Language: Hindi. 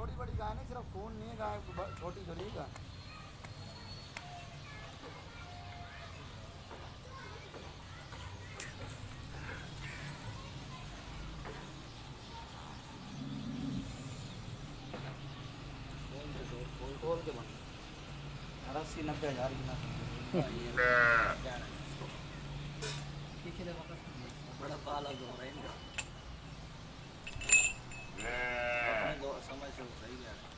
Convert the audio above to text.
थोड़ी बड़ी गाय नहीं, सिर्फ खून नहीं है गाय, छोटी थोड़ी गाय। खोल के बन 80-90 हज़ार की ना बड़ा पाला जो रहा है समझ से सही है।